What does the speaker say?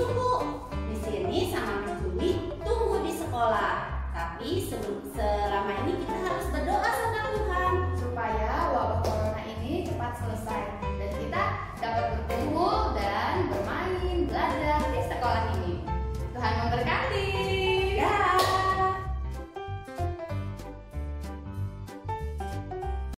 tunggu. Di sini sama Miss Juli tunggu di sekolah. Tapi selama ini kita harus berdoa sama Tuhan supaya wabah corona ini cepat selesai dan kita dapat berkumpul